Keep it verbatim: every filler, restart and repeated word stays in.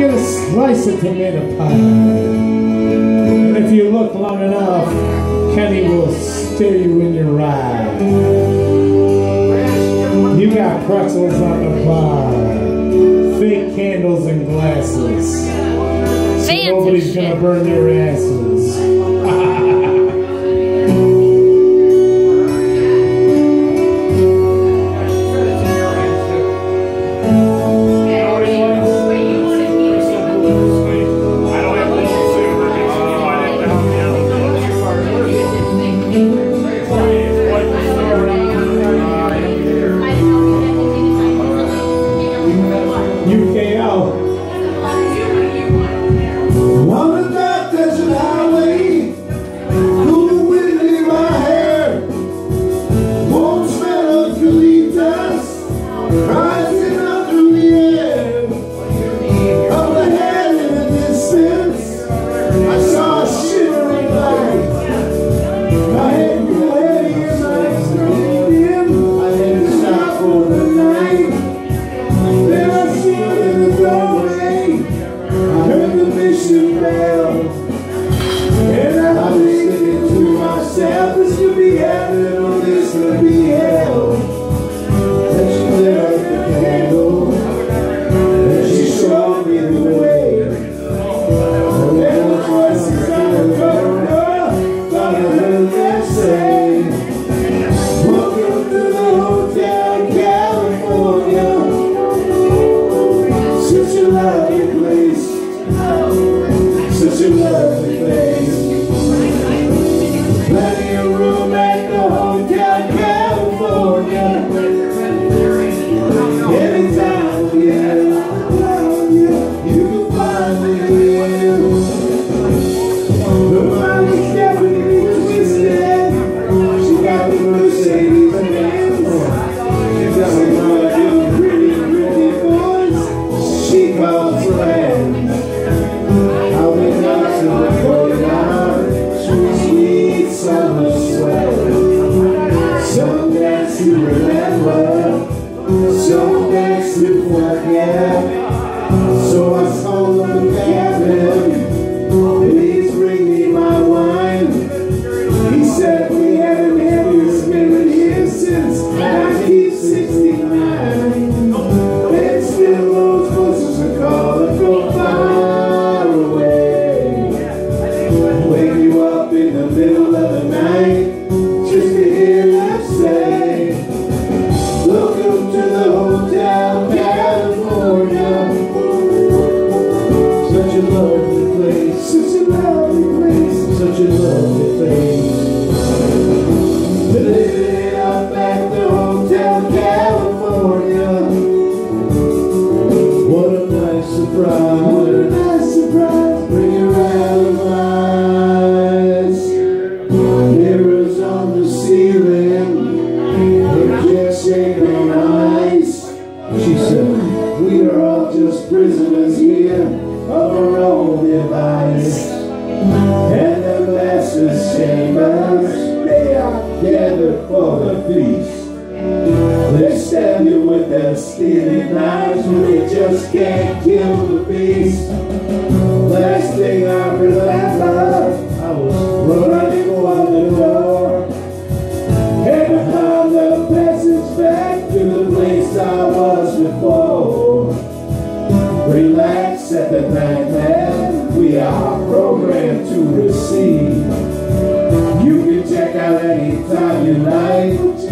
get a slice of tomato pie. And if you look long enough, Kenny will stare you in your eye. You got pretzels on the bar, fake candles and glasses. So nobody's gonna burn your asses. U K L. On the dark desert highway, cool wind in my hair, warm smell of eucalyptus rising up through the air. Up ahead in the distance, I saw a shimmering light. My head grew heavy as I strode in. I had to stop for the night. Then I stood in the doorway, I heard the mission bell, and I was thinking to myself, this could be heaven or this could be hell. Then she lit up the candle, and she showed me the way. And then the voices out of corner, thought I heard them say, welcome to the Hotel California. Such a lovely place, such a lovely place. Plenty of room at the Hotel California. Anytime, yeah, you can find me here. The money's definitely twisted. She got the Mercedes Benz. She got the pretty, pretty boys. She calls friends. I'll be dancing the going out. Sweet, sweet summer sweat. Some dance to remember, some dance to forget. So I told them the cabin, please bring me my wine. He said we haven't had this been here since nineteen sixty-nine. And still those voices are calling from far away. Wake you up in the middle of the night just to hear them say, welcome to the Hotel California. Such a lovely place, such a lovely place, such a lovely place. Living it up at the Hotel California. What a nice surprise, what a nice surprise. Bring your alibis. Mirrors on the ceiling, they're just shaping ice. She said, we are all just prisoners here of our own device. And the master's chambers, they are gathered for the feast. They stab you with their steely knives, but they just can't kill the beast. Last thing I remember, I was running for the door, and I found the passage back to the place I was before. Relax at the nightmare, we are programmed to receive. You can check out anytime you like.